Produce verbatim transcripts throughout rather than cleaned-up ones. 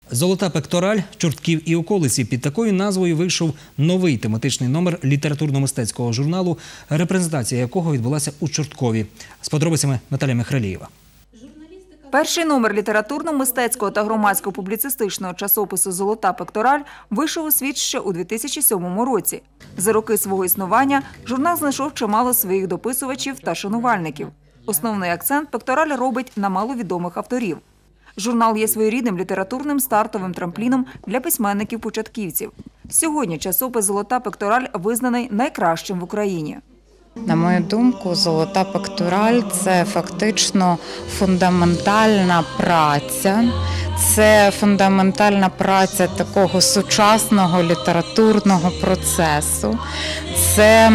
«Золота пектораль. Чортків і околиці» – під такою назвою вийшов новий тематичний номер літературно-мистецького журналу, репрезентація якого відбулася у Чорткові. З подробицями Наталя Михралієва. Перший номер літературно-мистецького та громадсько-публіцистичного часопису «Золота пектораль» вийшов у світ ще у дві тисячі сьомому році. За роки свого існування журнал знайшов чимало своїх дописувачів та шанувальників. Основний акцент пектораль робить на маловідомих авторів. Журнал є своєрідним літературним стартовим трампліном для письменників-початківців. Сьогодні часопис «Золота пектораль» визнаний найкращим в Україні. На мою думку, «Золота пектораль» – це фактично фундаментальна праця, це фундаментальна праця такого сучасного літературного процесу. Це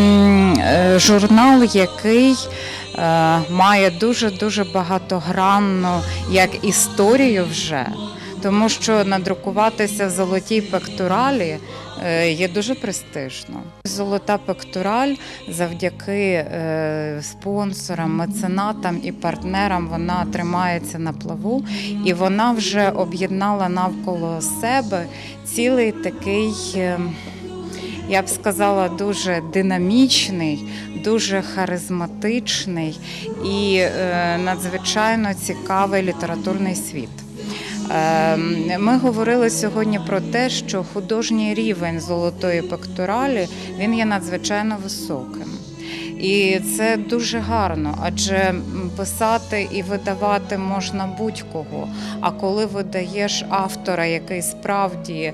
журнал, який має дуже-дуже багатогранну як історію вже, тому що надрукуватися в «Золотій пекторалі» є дуже престижно. «Золота пектораль» завдяки спонсорам, меценатам і партнерам вона тримається на плаву, і вона вже об'єднала навколо себе цілий такий, я б сказала, дуже динамічний, дуже харизматичний і надзвичайно цікавий літературний світ. Ми говорили сьогодні про те, що художній рівень «Золотої пекторалі» він є надзвичайно високим. І це дуже гарно, адже писати і видавати можна будь-кого. А коли видаєш автора, який справді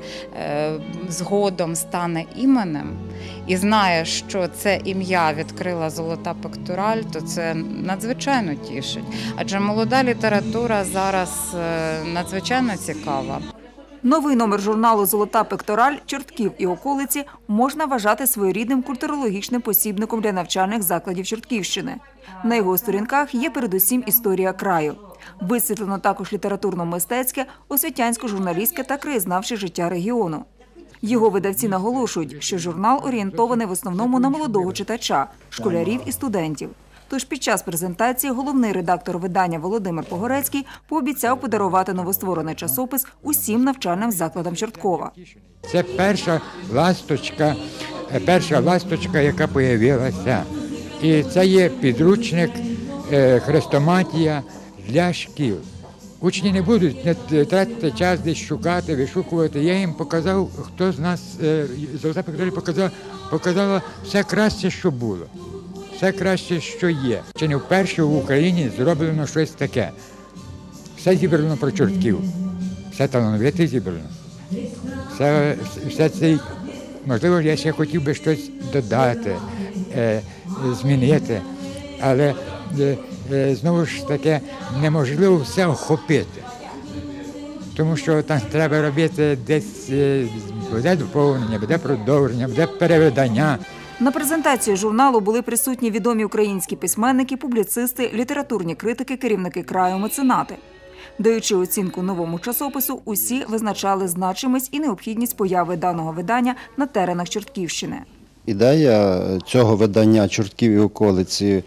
згодом стане іменем, і знаєш, що це ім'я відкрила «Золота пектораль», то це надзвичайно тішить. Адже молода література зараз надзвичайно цікава. Новий номер журналу «Золота пектораль. Чортків і околиці» можна вважати своєрідним культурологічним посібником для навчальних закладів Чортківщини. На його сторінках є передусім історія краю. Висвітлено також літературно-мистецьке, освітянсько-журналістське та краєзнавче життя регіону. Його видавці наголошують, що журнал орієнтований в основному на молодого читача, школярів і студентів. Тож під час презентації головний редактор видання Володимир Погорецький пообіцяв подарувати новостворений часопис усім навчальним закладам Чорткова. Це перша ласточка, перша ласточка, яка з'явилася. І це є підручник хрестоматія для шкіл. Учні не будуть не тратити час десь шукати, вишукувати. Я їм показав, хто з нас, «Золота пектораль» показала, показала все краще, що було. Все краще, що є. Чи не вперше в Україні зроблено щось таке. Все зібрано про чортків, все талановите зібрано. Все, все це, можливо, я ще хотів би щось додати, е, змінити, але е, е, знову ж таки неможливо все охопити. Тому що там треба робити десь, е, буде доповнення, буде продовження, буде перевидання. На презентації журналу були присутні відомі українські письменники, публіцисти, літературні критики, керівники краю, меценати. Даючи оцінку новому часопису, усі визначали значимість і необхідність появи даного видання на теренах Чортківщини. Ідея цього видання «Чортків і околиці»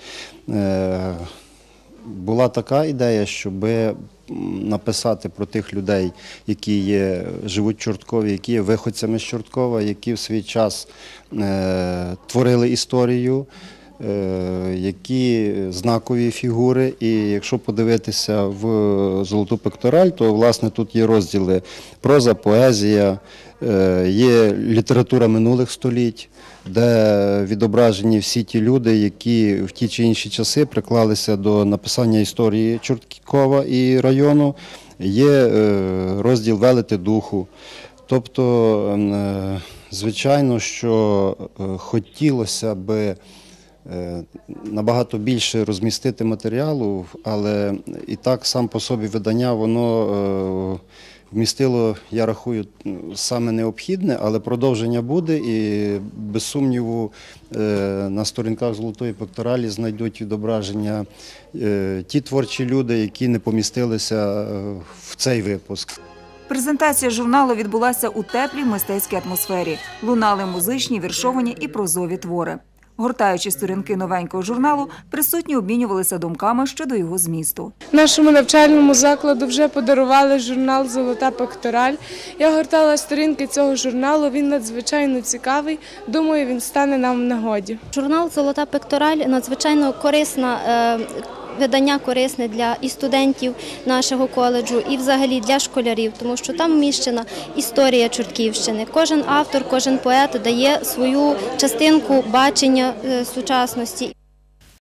була така ідея, щоб написати про тих людей, які є, живуть в Чорткові, які є виходцями з Чорткова, які в свій час е, творили історію, е, які знакові фігури. І якщо подивитися в «Золоту пектораль», то власне тут є розділи проза, поезія, е, є література минулих століть, де відображені всі ті люди, які в ті чи інші часи приклалися до написання історії Чорткова і району. Є розділ «Велети духу». Тобто, звичайно, що хотілося б набагато більше розмістити матеріалу, але і так сам по собі видання, воно вмістило, я рахую, саме необхідне, але продовження буде і, без сумніву, на сторінках «Золотої пекторалі» знайдуть відображення ті творчі люди, які не помістилися в цей випуск. Презентація журналу відбулася у теплій мистецькій атмосфері. Лунали музичні, віршовані і прозові твори. Гортаючи сторінки новенького журналу, присутні обмінювалися думками щодо його змісту. Нашому навчальному закладу вже подарували журнал «Золота пектораль». Я гортала сторінки цього журналу, він надзвичайно цікавий. Думаю, він стане нам в нагоді. Журнал «Золота пектораль» надзвичайно корисна, е, видання корисне для і студентів нашого коледжу, і взагалі для школярів, тому що там вміщена історія Чортківщини. Кожен автор, кожен поет дає свою частинку бачення е, сучасності.